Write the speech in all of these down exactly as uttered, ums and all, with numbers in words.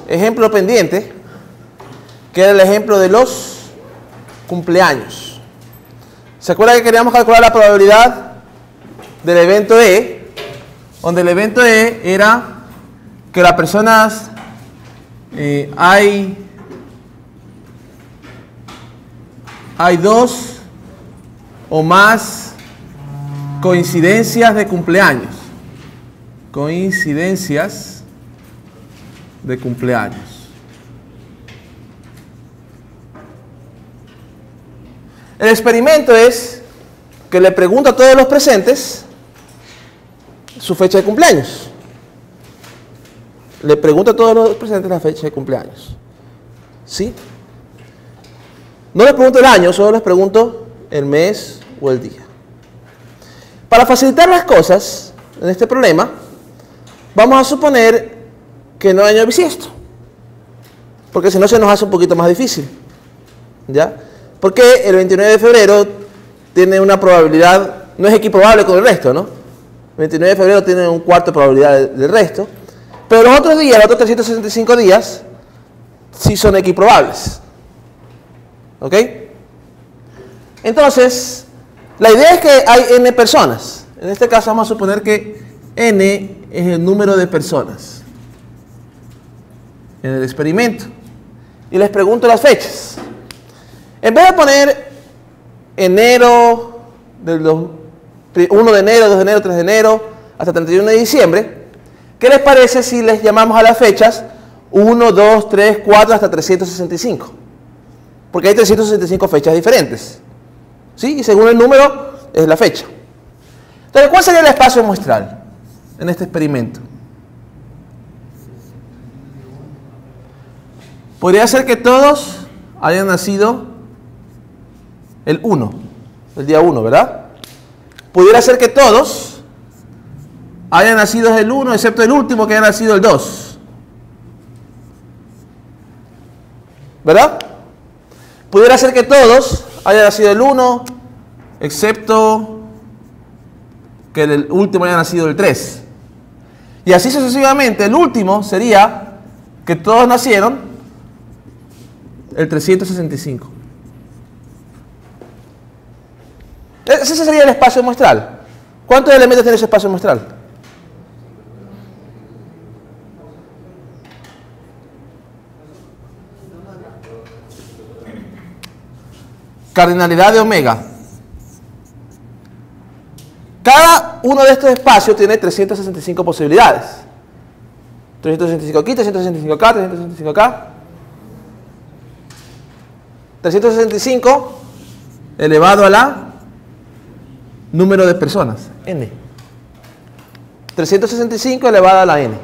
ejemplo pendiente, que era el ejemplo de los cumpleaños. ¿Se acuerdan que queríamos calcular la probabilidad del evento E? Donde el evento E era que las personas eh, hay, hay dos o más coincidencias de cumpleaños. Coincidencias de cumpleaños. El experimento es que le pregunto a todos los presentes su fecha de cumpleaños. Le pregunto a todos los presentes la fecha de cumpleaños. ¿Sí? No les pregunto el año, solo les pregunto el mes o el día. Para facilitar las cosas en este problema, vamos a suponer que no hay año bisiesto, porque si no se nos hace un poquito más difícil. ¿Ya? Porque el veintinueve de febrero tiene una probabilidad, no es equiprobable con el resto, ¿no? El veintinueve de febrero tiene un cuarto de probabilidad del resto, pero los otros días, los otros trescientos sesenta y cinco días, sí son equiprobables. ¿Ok? Entonces, la idea es que hay n personas. En este caso vamos a suponer que n es el número de personas en el experimento. Y les pregunto las fechas. En vez de poner enero, del uno de enero, dos de enero, tres de enero, hasta treinta y uno de diciembre, ¿qué les parece si les llamamos a las fechas uno, dos, tres, cuatro hasta trescientos sesenta y cinco? Porque hay trescientas sesenta y cinco fechas diferentes. ¿Sí? Y según el número es la fecha. Entonces, ¿cuál sería el espacio muestral en este experimento? Podría ser que todos hayan nacido el uno, el día uno, ¿verdad? Pudiera ser que todos hayan nacido el uno, excepto el último que haya nacido el dos. ¿Verdad? Pudiera ser que todos hayan nacido el uno, excepto que el último haya nacido el tres. Y así sucesivamente. El último sería que todos nacieron el trescientos sesenta y cinco. Ese sería el espacio muestral. ¿Cuántos elementos tiene ese espacio muestral? Cardinalidad de omega. Cada uno de estos espacios tiene trescientas sesenta y cinco posibilidades. trescientos sesenta y cinco aquí, trescientos sesenta y cinco acá, trescientos sesenta y cinco acá. trescientos sesenta y cinco elevado a la número de personas, n. trescientos sesenta y cinco elevado a la n.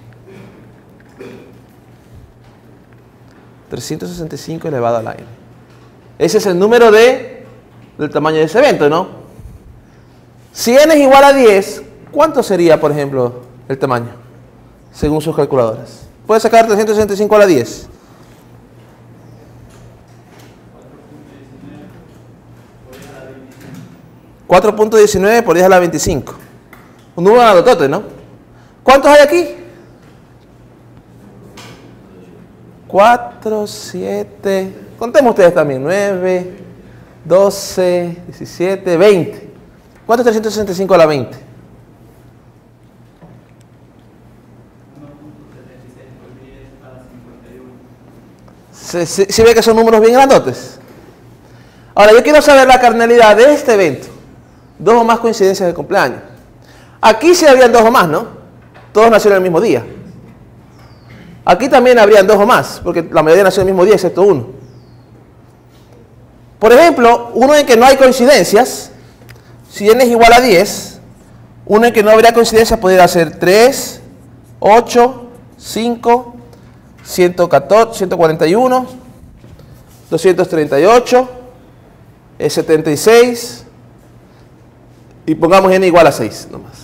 trescientos sesenta y cinco elevado a la n. Ese es el número de, del tamaño de ese evento, ¿no? Si n es igual a diez, ¿cuánto sería, por ejemplo, el tamaño? Según sus calculadoras. Puede sacar trescientos sesenta y cinco a la diez. cuatro punto diecinueve por diez a la veinticinco. Un número grandotote, ¿no? ¿Cuántos hay aquí? cuatro, siete... Contemos ustedes también. nueve, doce, diecisiete, veinte. ¿Cuánto es trescientos sesenta y cinco a la veinte? ¿Se, se, se ve que son números bien grandotes? Ahora, yo quiero saber la cardinalidad de este evento. Dos o más coincidencias de cumpleaños. Aquí sí habrían dos o más, ¿no? Todos nacieron el mismo día. Aquí también habrían dos o más, porque la mayoría nació el mismo día, excepto uno. Por ejemplo, uno en que no hay coincidencias, si n es igual a diez, uno en que no habría coincidencias podría ser tres, ocho, cinco, ciento catorce, ciento cuarenta y uno, doscientos treinta y ocho, setenta y seis, y pongamos n igual a seis nomás.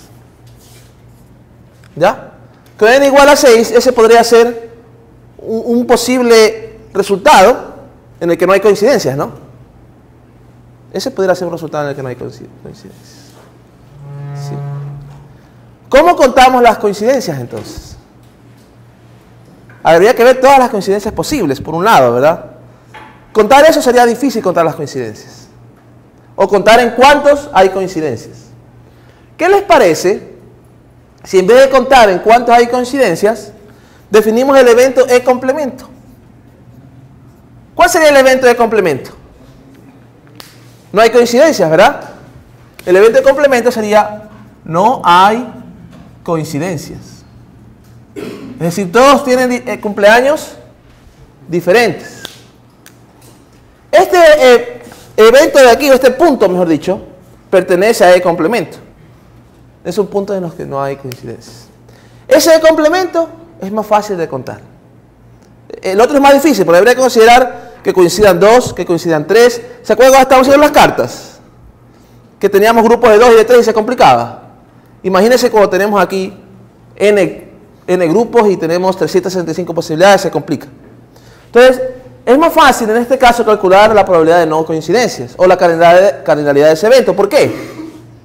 ¿Ya? Con n igual a seis, ese podría ser un, un posible resultado en el que no hay coincidencias, ¿no? Ese podría ser un resultado en el que no hay coincidencias. Sí. ¿Cómo contamos las coincidencias entonces? habría que ver todas las coincidencias posibles, por un lado, ¿verdad? Contar eso sería difícil, contar las coincidencias. O contar en cuántos hay coincidencias. ¿Qué les parece si en vez de contar en cuántos hay coincidencias, definimos el evento E complemento? ¿Cuál sería el evento de complemento? No hay coincidencias, ¿verdad? El evento de complemento sería no hay coincidencias. Es decir, todos tienen eh, cumpleaños diferentes. Este eh, evento de aquí, o este punto, mejor dicho, pertenece a E complemento. Es un punto en los que no hay coincidencias. Ese E complemento es más fácil de contar. El otro es más difícil, porque habría que considerar que coincidan dos, que coincidan tres. ¿Se acuerdan cuando estábamos haciendo las cartas? Que teníamos grupos de dos y de tres y se complicaba. Imagínense cuando tenemos aquí n, n grupos y tenemos trescientas sesenta y cinco posibilidades, se complica. Entonces, es más fácil en este caso calcular la probabilidad de no coincidencias o la cardinalidad, cardinalidad de ese evento. ¿Por qué?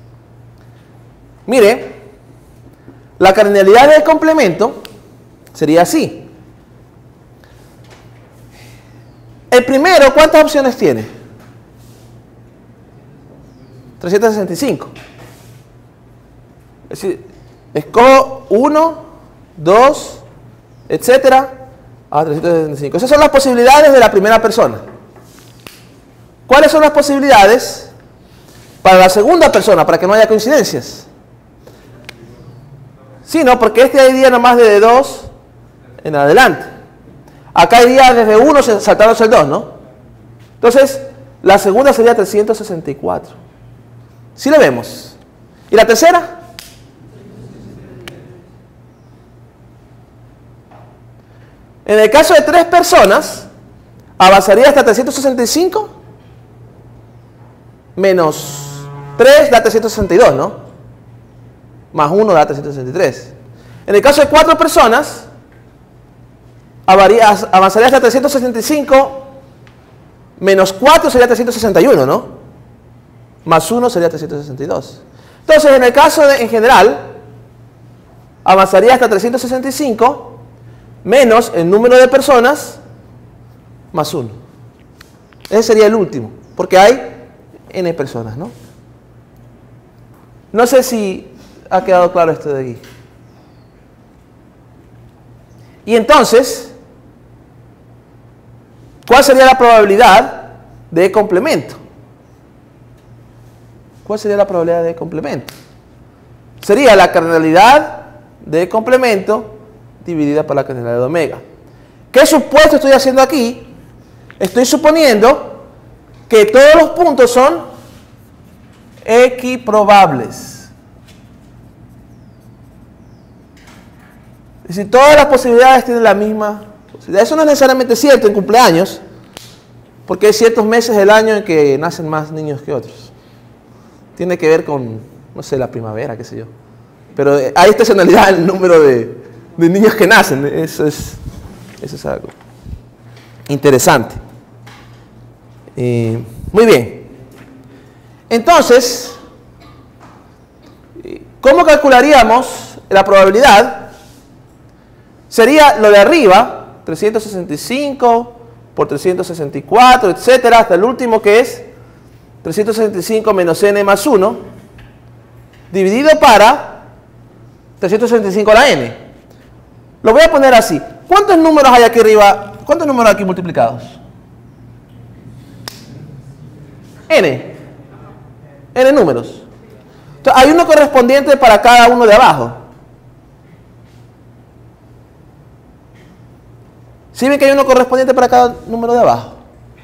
Mire, la cardinalidad del complemento sería así. El primero, ¿cuántas opciones tiene? trescientas sesenta y cinco. Es decir, escojo uno, dos, etcétera, a trescientos sesenta y cinco. Esas son las posibilidades de la primera persona. ¿Cuáles son las posibilidades para la segunda persona, para que no haya coincidencias? Sí, ¿no? Porque este iría nomás desde dos en adelante. Acá iría desde uno saltándose el dos, ¿no? Entonces, la segunda sería trescientos sesenta y cuatro. ¿Sí lo vemos? ¿Y la tercera? En el caso de tres personas, avanzaría hasta trescientos sesenta y cinco menos tres da trescientos sesenta y dos, ¿no? Más uno da trescientos sesenta y tres. En el caso de cuatro personas, avanzaría hasta trescientos sesenta y cinco menos cuatro sería trescientos sesenta y uno, ¿no? Más uno sería trescientos sesenta y dos. Entonces, en el caso de, en general, avanzaría hasta trescientos sesenta y cinco menos el número de personas más uno. Ese sería el último, porque hay n personas, ¿no? No sé si ha quedado claro esto de aquí. Y entonces, ¿cuál sería la probabilidad de complemento? ¿Cuál sería la probabilidad de complemento? Sería la cardinalidad de complemento dividida por la cardinalidad de omega. ¿Qué supuesto estoy haciendo aquí? Estoy suponiendo que todos los puntos son equiprobables. Es decir, todas las posibilidades tienen la misma posibilidad. Eso no es necesariamente cierto en cumpleaños, porque hay ciertos meses del año en que nacen más niños que otros. Tiene que ver con, no sé, la primavera, qué sé yo. Pero hay estacionalidad en el número de, de niños que nacen. Eso es, eso es algo interesante. Eh, muy bien. Entonces, ¿cómo calcularíamos la probabilidad? Sería lo de arriba, trescientos sesenta y cinco por trescientos sesenta y cuatro, etcétera, hasta el último que es trescientos sesenta y cinco menos n más uno, dividido para trescientos sesenta y cinco a la n. Lo voy a poner así. ¿Cuántos números hay aquí arriba? ¿Cuántos números hay aquí multiplicados? N. N números. Entonces, hay uno correspondiente para cada uno de abajo. ¿Sí ven que hay uno correspondiente para cada número de abajo?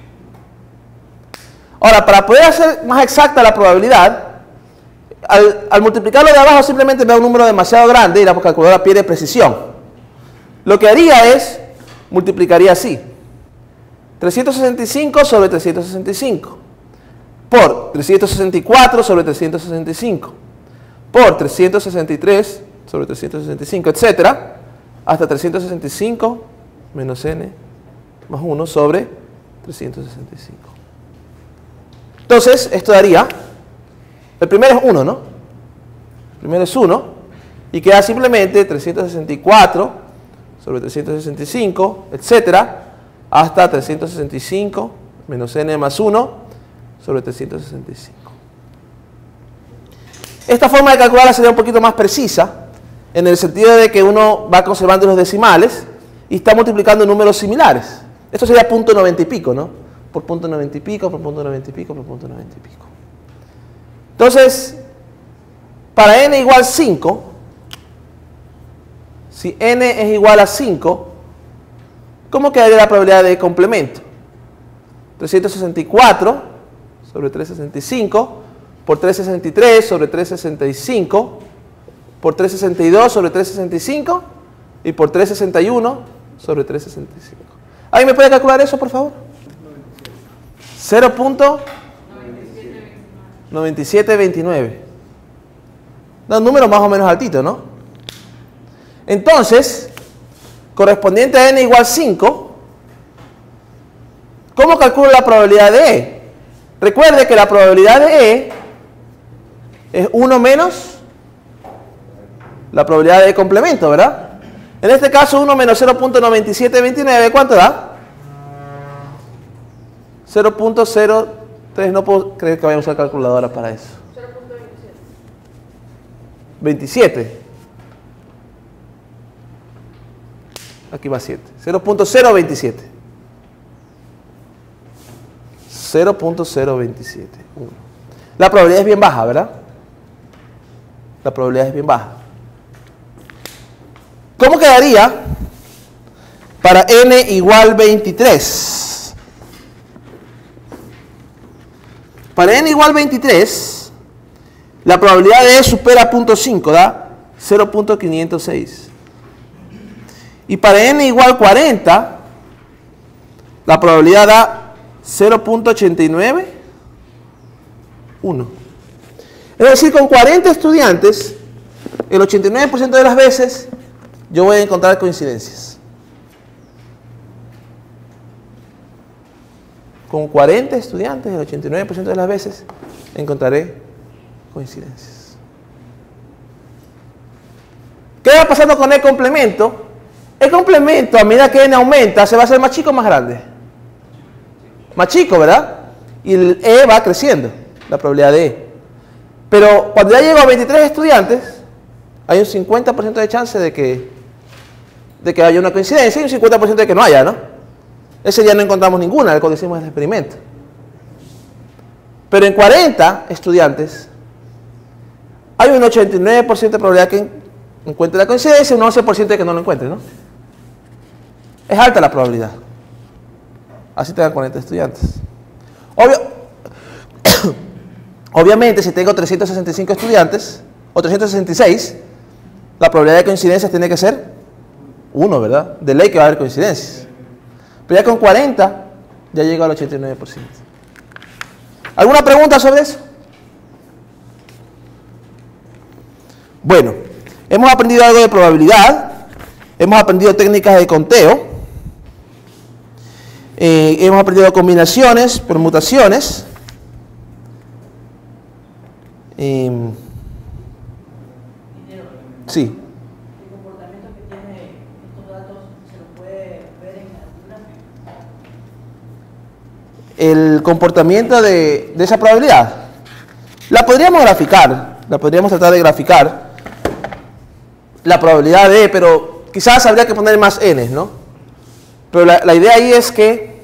Ahora, para poder hacer más exacta la probabilidad, al, al multiplicarlo de abajo simplemente veo un número demasiado grande y la calculadora pierde precisión. Lo que haría es, multiplicaría así. trescientos sesenta y cinco sobre trescientos sesenta y cinco. Por trescientos sesenta y cuatro sobre trescientos sesenta y cinco. Por trescientos sesenta y tres sobre trescientos sesenta y cinco, etcétera. Hasta trescientos sesenta y cinco menos n más uno sobre trescientos sesenta y cinco. Entonces, esto daría, el primero es uno, ¿no? El primero es uno, y queda simplemente trescientos sesenta y cuatro sobre trescientos sesenta y cinco, etcétera, hasta trescientos sesenta y cinco menos n más uno sobre trescientos sesenta y cinco. Esta forma de calcularla sería un poquito más precisa, en el sentido de que uno va conservando los decimales y está multiplicando números similares. Esto sería punto noventa y pico, ¿no? Por punto noventa y pico, por punto noventa y pico, por punto noventa y pico. Entonces, para n igual cinco, si n es igual a cinco, ¿cómo quedaría la probabilidad de complemento? trescientos sesenta y cuatro sobre trescientos sesenta y cinco por trescientos sesenta y tres sobre trescientos sesenta y cinco por trescientos sesenta y dos sobre trescientos sesenta y cinco y por trescientos sesenta y uno sobre trescientos sesenta y cinco. ¿Alguien me puede calcular eso, por favor? cero punto noventa y siete veintinueve. Da un número más o menos altito, ¿no? Entonces, correspondiente a n igual cinco, ¿cómo calculo la probabilidad de E? Recuerde que la probabilidad de E es uno menos la probabilidad de complemento, ¿verdad? En este caso, uno menos cero punto noventa y siete veintinueve, ¿cuánto da? cero punto cero tres, no puedo creer que vaya a usar calculadora para eso. cero punto veintisiete. veintisiete. Aquí va siete. cero punto cero veintisiete. cero punto cero veintisiete. La probabilidad es bien baja, ¿verdad? La probabilidad es bien baja. ¿Cómo quedaría para n igual veintitrés? Para n igual veintitrés, la probabilidad de E supera cero punto cinco, da cero punto quinientos seis. Y para n igual cuarenta, la probabilidad da cero punto ochenta y nueve uno. Es decir, con cuarenta estudiantes, el ochenta y nueve por ciento de las veces yo voy a encontrar coincidencias. Con cuarenta estudiantes, el ochenta y nueve por ciento de las veces encontraré coincidencias. ¿Qué va pasando con el complemento? El complemento, a medida que n aumenta, se va a hacer más chico o más grande. Más chico, ¿verdad? Y el E va creciendo, la probabilidad de E. Pero cuando ya llego a veintitrés estudiantes, hay un cincuenta por ciento de chance de que, de que haya una coincidencia y un cincuenta por ciento de que no haya, ¿no? Ese día no encontramos ninguna cuando hicimos el experimento. Pero en cuarenta estudiantes, hay un ochenta y nueve por ciento de probabilidad que encuentre la coincidencia y un once por ciento de que no lo encuentre, ¿no? Es alta la probabilidad. Así tengan cuarenta estudiantes. Obvio, obviamente, si tengo trescientos sesenta y cinco estudiantes, o trescientos sesenta y seis, la probabilidad de coincidencias tiene que ser uno, ¿verdad? De ley que va a haber coincidencias. Pero ya con cuarenta, ya llego al ochenta y nueve por ciento. ¿Alguna pregunta sobre eso? Bueno, hemos aprendido algo de probabilidad, hemos aprendido técnicas de conteo, eh, hemos aprendido combinaciones, permutaciones, eh, sí. ¿El comportamiento que tiene estos datos se lo puede ver en la gráfica? El comportamiento de, de esa probabilidad la podríamos graficar, la podríamos tratar de graficar, la probabilidad de, pero quizás habría que poner más n, ¿no? Pero la, la idea ahí es que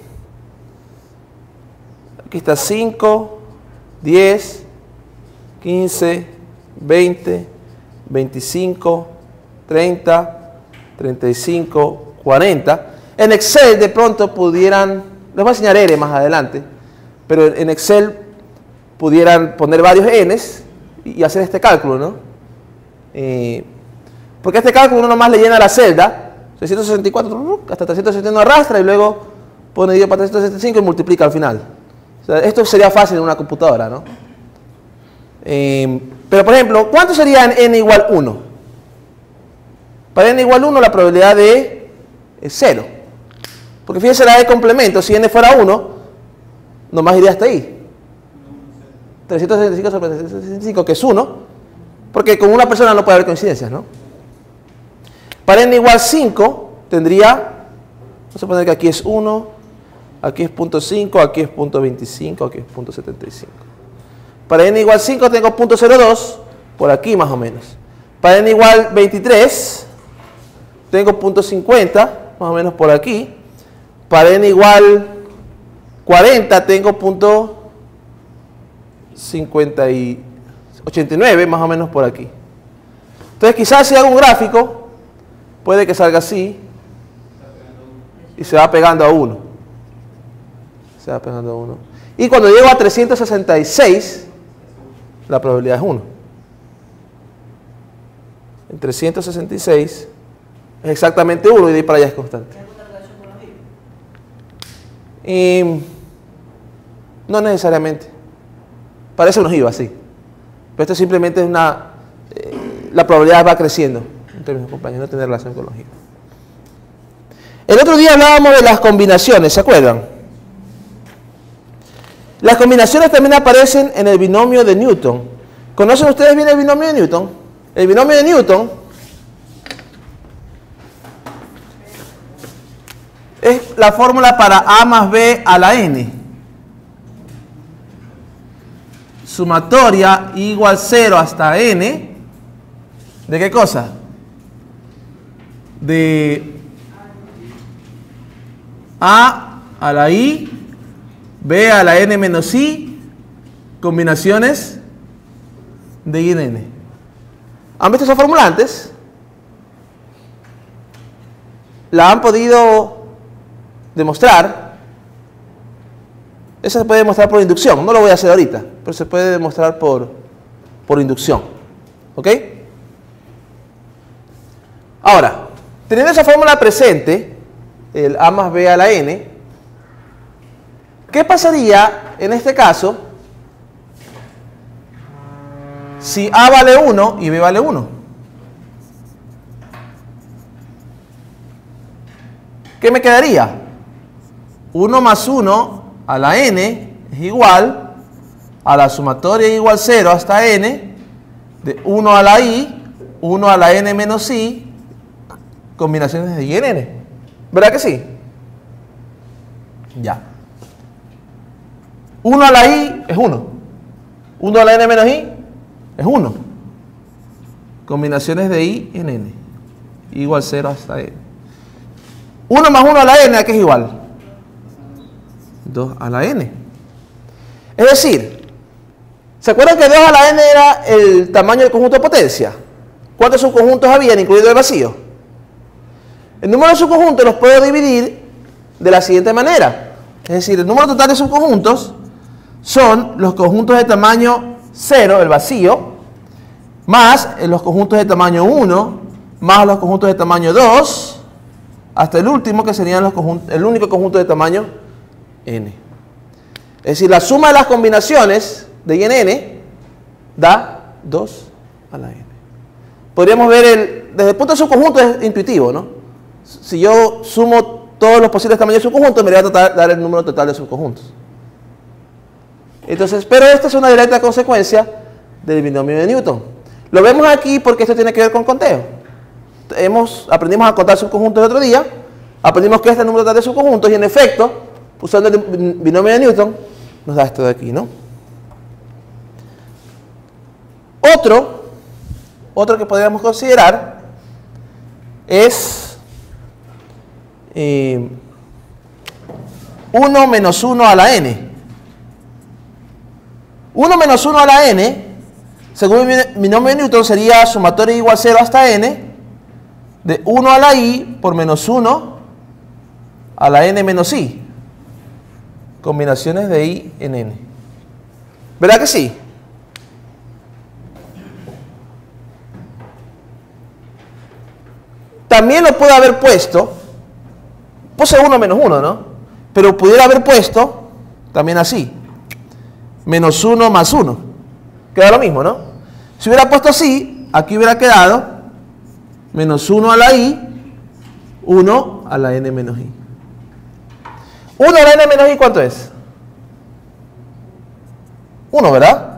aquí está cinco, diez, quince, veinte, veinticinco, treinta, treinta y cinco, cuarenta. En Excel de pronto pudieran, les voy a enseñar R más adelante, pero en Excel pudieran poner varios n's y hacer este cálculo, ¿no? Eh, porque este cálculo uno nomás le llena la celda, trescientos sesenta y cuatro, hasta trescientos sesenta y uno arrastra y luego pone dividido para trescientos sesenta y cinco y multiplica al final. O sea, esto sería fácil en una computadora, ¿no? Eh, pero por ejemplo, ¿cuánto sería en n igual uno? Para n igual uno la probabilidad de E es cero. Porque fíjense la de complemento, si n fuera uno, nomás iría hasta ahí. trescientos sesenta y cinco sobre trescientos sesenta y cinco, que es uno, porque con una persona no puede haber coincidencias, ¿no? Para n igual cinco, tendría, vamos a poner que aquí es uno, aquí es punto cinco, aquí es punto veinticinco, aquí es punto setenta y cinco. Para n igual cinco tengo punto cero dos, por aquí más o menos. Para n igual veintitrés, tengo punto cincuenta, más o menos por aquí. Para n igual cuarenta, tengo punto cincuenta y ochenta y nueve, más o menos por aquí. Entonces quizás si hago un gráfico, puede que salga así, y se va pegando a uno. Se va pegando a uno. Y cuando llego a trescientos sesenta y seis, la probabilidad es uno. En trescientos sesenta y seis es exactamente uno y de ahí para allá es constante. ¿Hay alguna relación con los I V A? Y no necesariamente. Parece unos I V A, sí. Pero esto simplemente es una... Eh, la probabilidad va creciendo. En términos de compañía, no tiene relación con los I V A. El otro día hablábamos de las combinaciones, ¿se acuerdan? Las combinaciones también aparecen en el binomio de Newton. ¿Conocen ustedes bien el binomio de Newton? El binomio de Newton es la fórmula para A más B a la N. Sumatoria igual cero hasta N. ¿De qué cosa? De A a la I, B a la N menos I, combinaciones de I en N. ¿Han visto esa fórmula antes? ¿La han podido demostrar? Esa se puede demostrar por inducción. No lo voy a hacer ahorita, pero se puede demostrar por, por inducción. ¿Ok? Ahora, teniendo esa fórmula presente, el A más B a la N, ¿qué pasaría en este caso si A vale uno y B vale uno? ¿Qué me quedaría? uno más uno a la N es igual a la sumatoria igual cero hasta N de uno a la I, uno a la N menos I, combinaciones de I en N. ¿Verdad que sí? Ya. uno a la I es uno. uno a la N menos I es uno. Combinaciones de I en N. Igual cero hasta N. uno más uno a la N, ¿a qué es igual? dos a la N. Es decir, ¿se acuerdan que dos a la N era el tamaño del conjunto de potencia? ¿Cuántos subconjuntos habían, incluido el vacío? El número de subconjuntos los puedo dividir de la siguiente manera. Es decir, el número total de subconjuntos son los conjuntos de tamaño cero, el vacío, más los conjuntos de tamaño uno, más los conjuntos de tamaño dos, hasta el último que serían los conjuntos, el único conjunto de tamaño n. Es decir, la suma de las combinaciones de I en N da dos a la N. Podríamos ver, el, desde el punto de subconjunto es intuitivo, ¿no? Si yo sumo todos los posibles tamaños de subconjuntos, me va a dar el número total de subconjuntos. Entonces, pero esta es una directa consecuencia del binomio de Newton. Lo vemos aquí porque esto tiene que ver con conteo. Hemos, aprendimos a contar subconjuntos el otro día, aprendimos que este es el número total de subconjuntos y en efecto, usando el binomio de Newton, nos da esto de aquí, ¿no? Otro, otro que podríamos considerar es eh, uno menos uno a la N. uno menos uno a la N, según mi binomio de Newton, sería sumatoria igual cero hasta N de uno a la I por menos uno a la N menos I. Combinaciones de I en N. ¿Verdad que sí? También lo puedo haber puesto, puse uno menos uno, ¿no? Pero pudiera haber puesto también así. Menos uno más uno. Queda lo mismo, ¿no? Si hubiera puesto así, aquí hubiera quedado menos uno a la I, uno a la N menos I. uno a la N menos I, ¿cuánto es? uno, ¿verdad?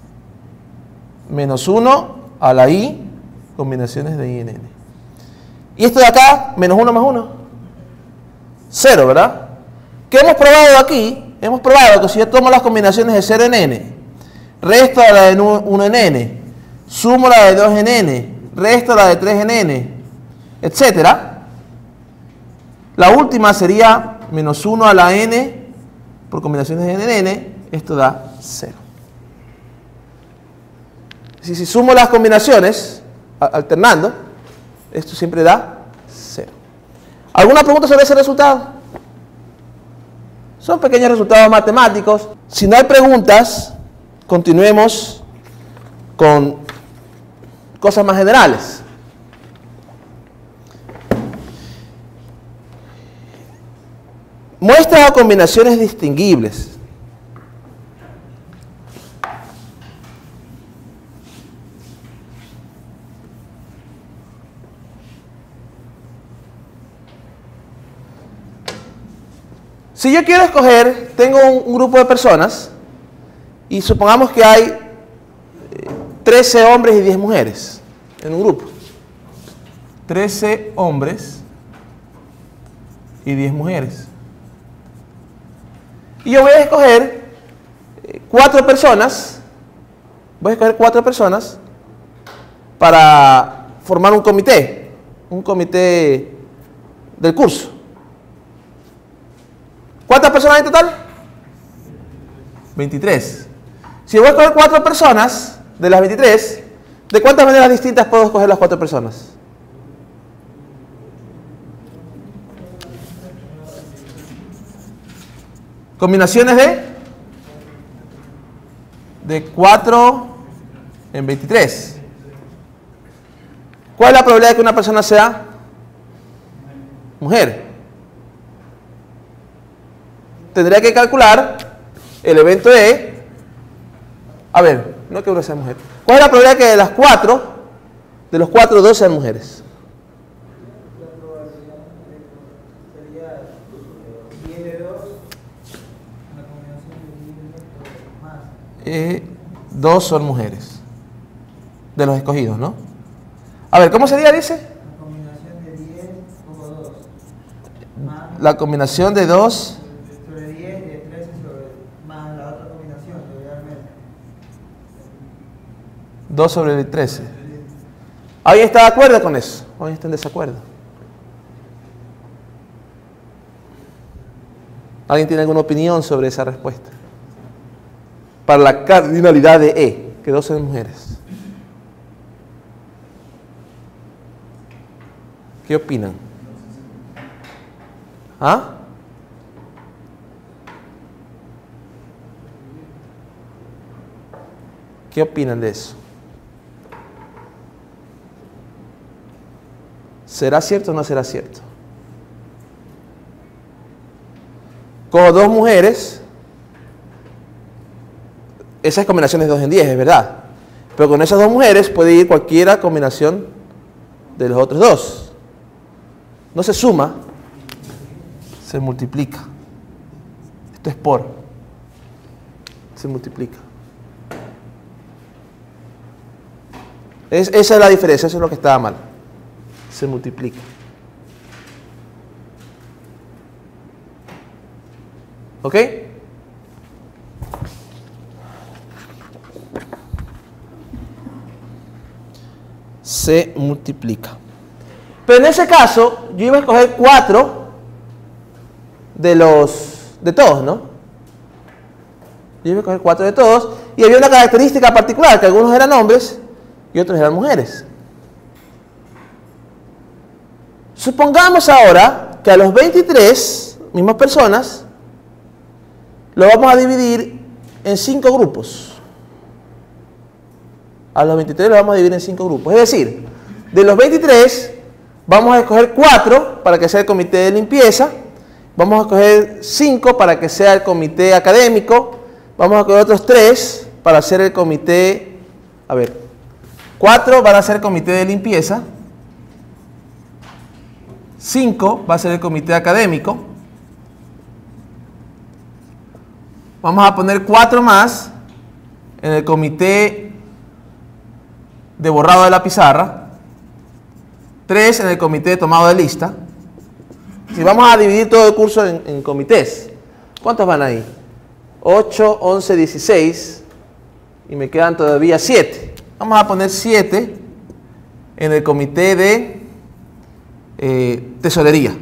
Menos uno a la I, combinaciones de I en N. Y esto de acá, menos uno más uno. cero, ¿verdad? ¿Qué hemos probado aquí? Hemos probado que si yo tomo las combinaciones de cero en n, resto la de uno en n, sumo la de dos en n, resto la de tres en n, etcétera. La última sería menos uno a la n por combinaciones de n en n. Esto da cero. Si, si sumo las combinaciones, alternando, esto siempre da cero. ¿Alguna pregunta sobre ese resultado? Son pequeños resultados matemáticos. Si no hay preguntas, continuemos con cosas más generales. Muestra o combinaciones distinguibles. Si yo quiero escoger, tengo un, un grupo de personas y supongamos que hay trece hombres y diez mujeres en un grupo. trece hombres y diez mujeres. Y yo voy a escoger cuatro personas, voy a escoger cuatro personas para formar un comité, un comité del curso. ¿Cuántas personas hay en total? veintitrés. Si voy a escoger cuatro personas de las veintitrés, ¿de cuántas maneras distintas puedo escoger las cuatro personas? Combinaciones de de cuatro en veintitrés. ¿Cuál es la probabilidad de que una persona sea mujer? Tendría que calcular el evento de, a ver, no que una sea mujer. ¿Cuál es la probabilidad de que de las cuatro, de los cuatro, dos sean mujeres? La probabilidad sería diez de dos, una combinación de diez más. Eh, dos son mujeres, de los escogidos, ¿no? A ver, ¿cómo sería, dice? La combinación de diez poco dos. Más La combinación de dos sobre diez y de trece sobre más la otra combinación, realmente. dos sobre trece. ¿Alguien está de acuerdo con eso? ¿O alguien está en desacuerdo? ¿Alguien tiene alguna opinión sobre esa respuesta? Para la cardinalidad de E, que dos son mujeres. ¿Qué opinan? ¿Ah? ¿Qué opinan de eso? ¿Será cierto o no será cierto? Cojo dos mujeres, esas combinaciones de dos en diez, es verdad. Pero con esas dos mujeres puede ir cualquiera combinación de los otros dos. No se suma, se multiplica. Esto es por. Se multiplica. Es, esa es la diferencia, eso es lo que estaba mal. Se multiplica. ¿Ok? Se multiplica. Pero en ese caso, yo iba a escoger cuatro de los, de todos, ¿no? Yo iba a escoger cuatro de todos y había una característica particular, que algunos eran hombres y otros eran mujeres. Supongamos ahora que a los veintitrés, mismas personas, lo vamos a dividir en cinco grupos. A los veintitrés lo vamos a dividir en cinco grupos. Es decir, de los veintitrés, vamos a escoger cuatro para que sea el comité de limpieza. Vamos a escoger cinco para que sea el comité académico. Vamos a escoger otros tres para hacer el comité... A ver, cuatro van a ser el comité de limpieza. cinco va a ser el comité académico. Vamos a poner cuatro más en el comité de borrado de la pizarra. tres en el comité tomado de lista. Si vamos a dividir todo el curso en, en comités, ¿cuántos van ahí? ocho, once, dieciséis y me quedan todavía siete. Vamos a poner siete en el comité de eh, tesorería.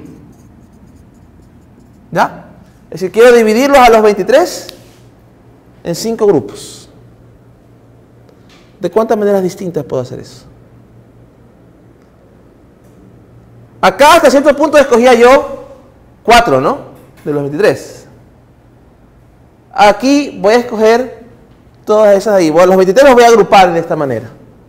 ¿Ya? Es decir, quiero dividirlos a los veintitrés en cinco grupos. ¿De cuántas maneras distintas puedo hacer eso? Acá hasta cierto punto escogía yo cuatro, ¿no? De los veintitrés. Aquí voy a escoger todas esas ahí. Bueno, los veintitrés los voy a agrupar de esta manera.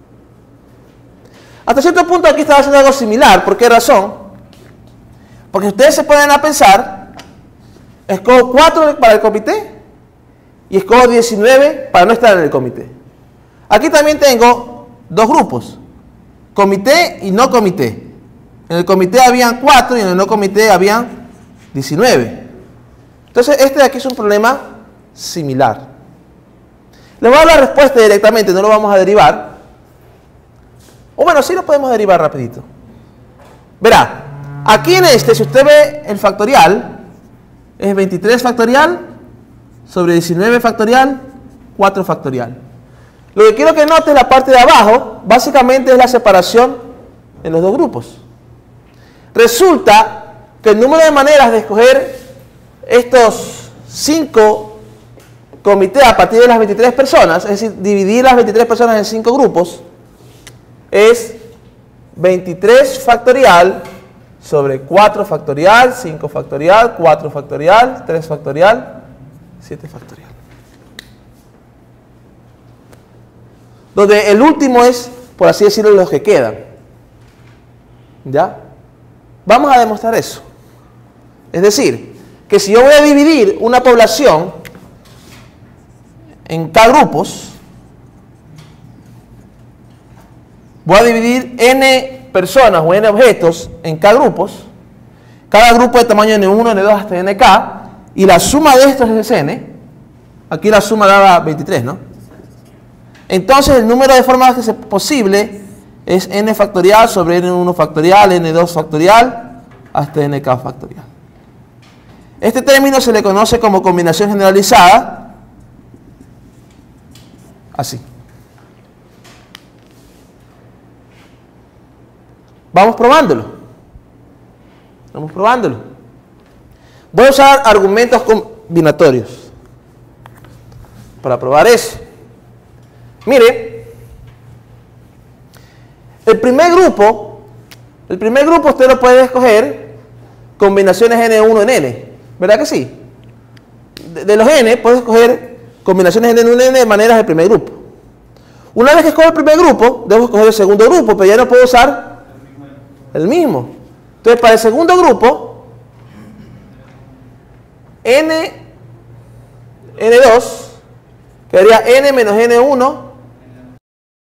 Hasta cierto punto aquí estaba haciendo algo similar. ¿Por qué razón? Porque ustedes se ponen a pensar, escojo cuatro para el comité y escojo diecinueve para no estar en el comité. Aquí también tengo dos grupos, comité y no comité. En el comité habían cuatro y en el no comité habían diecinueve. Entonces este de aquí es un problema similar. Les voy a dar la respuesta directamente, no lo vamos a derivar. O bueno, sí lo podemos derivar rapidito. Verá, aquí en este, si usted ve el factorial, es veintitrés factorial sobre diecinueve factorial, cuatro factorial. Lo que quiero que note es la parte de abajo, básicamente es la separación en los dos grupos. Resulta que el número de maneras de escoger estos cinco comités a partir de las veintitrés personas, es decir, dividir las veintitrés personas en cinco grupos, es veintitrés factorial sobre cuatro factorial, cinco factorial, cuatro factorial, tres factorial, siete factorial. Donde el último es, por así decirlo, los que quedan. ¿Ya? Vamos a demostrar eso. Es decir, que si yo voy a dividir una población en K grupos, voy a dividir N personas o N objetos en K grupos, cada grupo de tamaño N uno, N dos hasta N K, y la suma de estos es N. Aquí la suma daba veintitrés, ¿no? Entonces el número de formas que es posible es N factorial sobre N uno factorial, N dos factorial, hasta N K factorial. Este término se le conoce como combinación generalizada, así. Vamos probándolo. Vamos probándolo. Voy a usar argumentos combinatorios para probar eso. Mire, el primer grupo, el primer grupo usted lo puede escoger combinaciones N uno en N, ¿verdad que sí? De, de los N puedo escoger combinaciones N uno en N de maneras del primer grupo. Una vez que escojo el primer grupo, debo escoger el segundo grupo, pero ya no puedo usar el mismo. Entonces, para el segundo grupo, N, N dos, quedaría N menos N uno